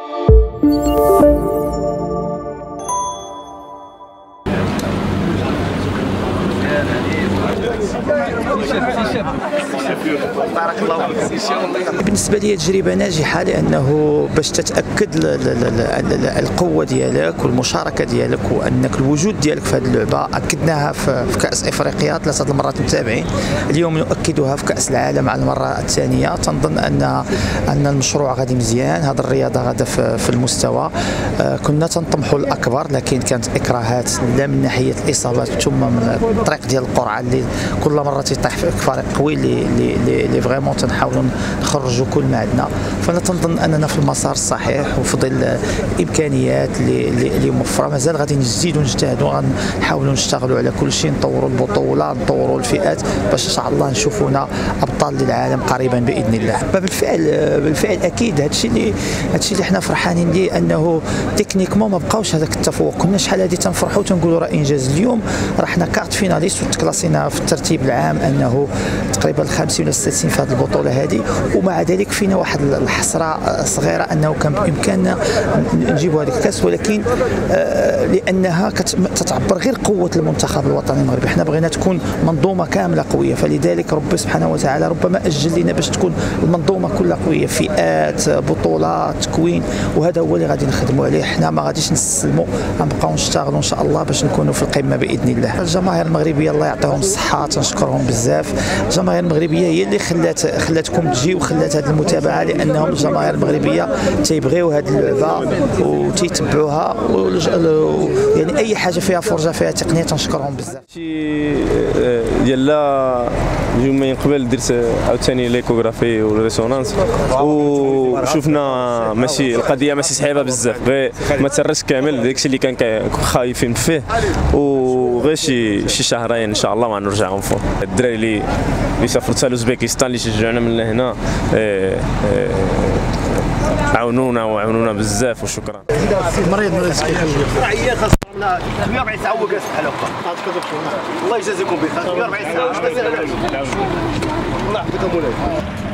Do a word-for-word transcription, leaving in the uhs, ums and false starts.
بالنسبه لي تجربه ناجحه، لانه باش تتاكد القوه ديالك والمشاركه ديالك وانك الوجود ديالك في هذه اللعبه. اكدناها في كاس افريقيا ثلاثه المرات متابعين، اليوم نؤكدها في كاس العالم على المره الثانيه. تنظن ان ان المشروع غادي مزيان، هذه الرياضه غادا في المستوى. كنا تنطمحوا الاكبر، لكن كانت اكراهات لا من ناحيه الاصابات ثم من الطريق ديال القرعه اللي كل مره تيطيح في فريق قوي اللي اللي اللي فريمون تنحاولوا نخرجوا كل ما عندنا. فانا تنظن اننا في المسار الصحيح، وفي ظل الامكانيات اللي اللي موفره مازال غادي نزيدوا نجتهدوا، غنحاولوا نشتغلوا على كل شيء، نطوروا البطوله، نطوروا الفئات، باش ان شاء الله نشوفونا ابطال للعالم قريبا باذن الله. بالفعل بالفعل اكيد هذا الشيء اللي هذا الشيء اللي حنا فرحانين ليه، انه تكنيكمون ما بقاوش هذاك التفوق. كنا شحال هذه تنفرحوا وتنقولوا راه انجاز. اليوم راه حنا كارت فيناليست وتكلاسينا في الترتيب العام، انه تقريبا الخامسين ولا السادسين في هذه البطوله هذه، ومع ذلك فينا واحد الحسره صغيره انه كان بامكاننا نجيبوا هذيك الكاس، ولكن لانها كتعبر غير قوه المنتخب الوطني المغربي. حنا بغينا تكون منظومه كامله قويه، فلذلك ربي سبحانه وتعالى ربما اجل لنا باش تكون المنظومه كلها قويه، فئات، بطولات، تكوين، وهذا هو اللي غادي نخدموا عليه. حنا ما غاديش نستسلموا، غنبقاو نشتغلوا ان شاء الله باش نكونوا في القمه باذن الله. الجماهير المغربيه الله يعطيهم الصحه، تنشكرهم بزاف. الجماهير المغربيه هي اللي خلات خلاتكم تجي وخلات هذه المتابعه، لانهم الجماهير المغربيه تيبغيو هذه اللعبه وتيتبعوها، يعني اي حاجه فيها فرجه فيها تقنيه تنشكرهم بزاف. شي ديال لا يومين قبل درت عاوتاني ليكوغرافي والريسونانس، وشفنا ماشي القضيه ماشي صعيبه بزاف، غير ما تسرش كامل داكشي اللي كان خايفين فيه، وغير شي شي شهرين ان شاء الله ما نرجعوا فوق. الدراري اللي اللي سافروا حتى لاوزبيكستان اللي شجعونا من هنا عاونونا وعاونونا بزاف، وشكرا. المريض مريض كيخلي خاصنا مية وأربعين ساعه هو جالس بحال هكا. الله يجازيكم بخير. مية وأربعين ساعه الله يحفظك مولاي.